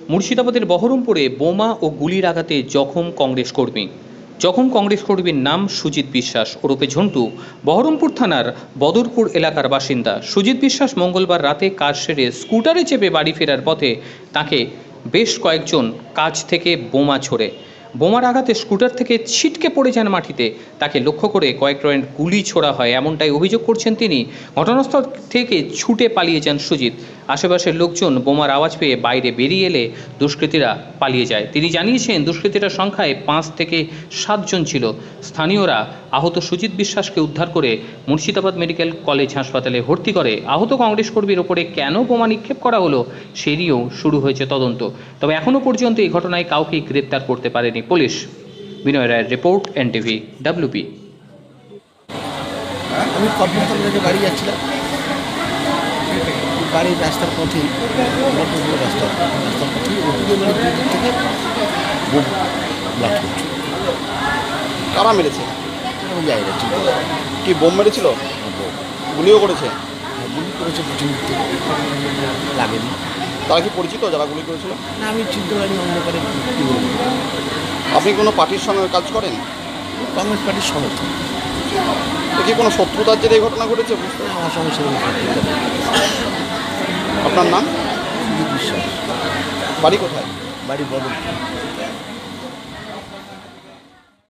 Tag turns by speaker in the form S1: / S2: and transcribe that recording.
S1: মুর্শিদাবাদের বহরমপুরে বোমা ও গুলির আঘাতে জখম কংগ্রেস কর্মী। জখম কংগ্রেস কর্মীর নাম সুজিত বিশ্বাস ওরফে ঝন্টু, বহরমপুর থানার বদরপুর এলাকার বাসিন্দা। সুজিত বিশ্বাস মঙ্গলবার রাতে কাজ সেরে স্কুটারে চেপে বাড়ি ফেরার পথে তাকে বেশ কয়েকজন কাছ থেকে বোমা ছোড়ে। বোমার আঘাতে স্কুটার থেকে ছিটকে পড়ে যান মাটিতে। তাকে লক্ষ্য করে কয়েক রাউন্ড গুলি ছোড়া হয়, এমনটাই অভিযোগ করছেন তিনি। ঘটনাস্থল থেকে ছুটে পালিয়ে যান সুজিত। আশেপাশের লোকজন বোমার আওয়াজ পেয়ে বাইরে বেরিয়ে এলে দুষ্কৃতীরা পালিয়ে যায়। তিনি জানিয়েছেন, দুষ্কৃতীরা সংখ্যায় 5 থেকে 7 জন ছিল। স্থানীয়রা আহত সুজিত বিশ্বাসকে উদ্ধার করে মুর্শিদাবাদ মেডিকেল কলেজ হাসপাতালে ভর্তি করে। আহত কংগ্রেস কর্মীর ওপরে কেন বোমা নিক্ষেপ করা হলো সেই নিয়েও শুরু হয়েছে তদন্ত। তবে এখনও পর্যন্ত এই ঘটনায় কাউকেই গ্রেপ্তার করতে পারেনি পুলিশ। বিনয় রায়ের রিপোর্ট, এনটিভি WP।
S2: আমি কর্মস্থল থেকে বাড়ি যাচ্ছিলাম। বাড়ির রাস্তার পথেই রাস্তার পথেই দুদিক থেকে বোম ব্লাস্ট করছে।
S3: কারা মেরেছে?
S2: আমি যাই না, চিন্তা
S3: কি বোম মেরেছিল? গুলিও করেছে?
S2: গুলি করেছে পিছন দিক থেকে, লাগেনি।
S3: তারা কি পরিচিত যারা গুলি করেছিল?
S2: না, আমি চিনতে পারিনি অন্ধকারে কী বলবো।
S3: আপনি কোনো পার্টির সঙ্গে কাজ করেন?
S2: কংগ্রেস পার্টির সমর্থন।
S3: কি কোনো শত্রুতার জেরে এই ঘটনা ঘটেছে? বুঝতে
S2: আমার সঙ্গে সেরকম শত্রুতা নেই।
S3: আপনার নাম?
S2: সুজিত বিশ্বাস,
S3: বাড়ি কোথায়?
S2: বাড়ি বদল।